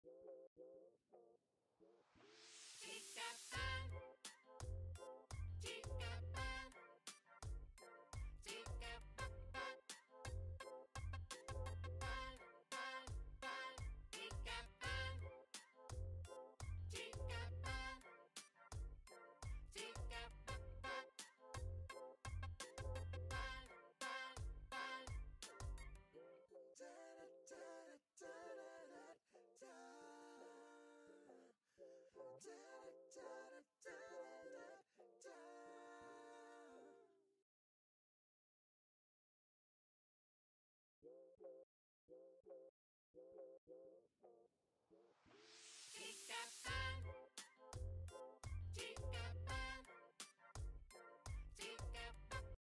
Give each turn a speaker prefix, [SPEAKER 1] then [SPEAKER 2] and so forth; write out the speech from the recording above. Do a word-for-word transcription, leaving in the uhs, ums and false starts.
[SPEAKER 1] Chica pan, chica pan, chica pan, pan, pan, pan, pan, chica pan, chica pan, chica pan, pan, pan, pan, pan. Da da da da da da da da da da da.